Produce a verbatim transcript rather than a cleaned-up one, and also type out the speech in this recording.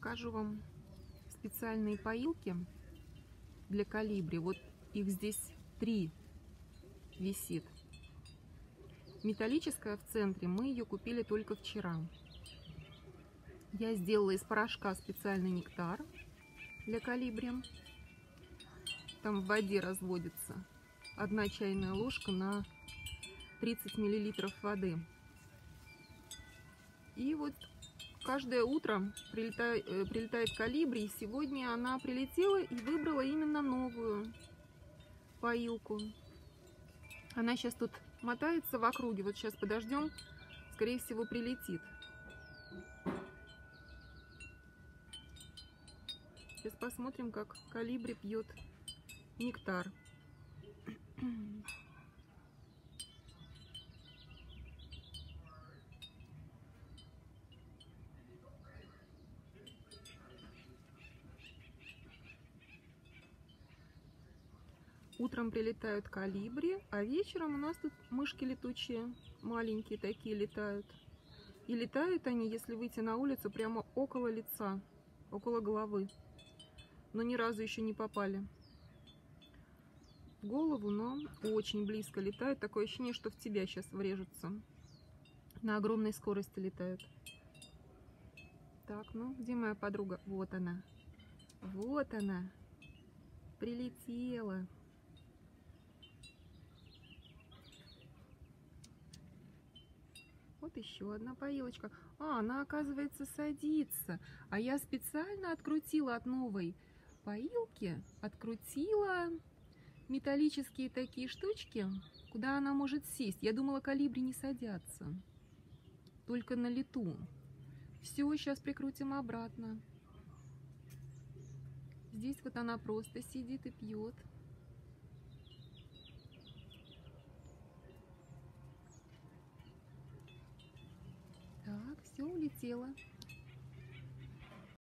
покажу вам специальные поилки для колибри. Вот их здесь три висит. Металлическая в центре, мы ее купили только вчера. Я сделала из порошка специальный нектар для колибри. Там в воде разводится одна чайная ложка на тридцать миллилитров воды. И вот каждое утро прилетает, прилетает колибри. И сегодня она прилетела и выбрала именно новую поилку. Она сейчас тут мотается в округе. Вот сейчас подождем, скорее всего прилетит. Сейчас посмотрим, как колибри пьет нектар. Утром прилетают колибри, а вечером у нас тут мышки летучие, маленькие такие летают. И летают они, если выйти на улицу, прямо около лица, около головы. Но ни разу еще не попали в голову, но очень близко летают. Такое ощущение, что в тебя сейчас врежутся. На огромной скорости летают. Так, ну где моя подруга? Вот она. Вот она. Прилетела. Вот еще одна поилочка. А, она, оказывается, садится. А я специально открутила от новой поилки, открутила металлические такие штучки, куда она может сесть. Я думала, колибри не садятся, только на лету. Все, сейчас прикрутим обратно. Здесь вот она просто сидит и пьет. Так, все, улетела.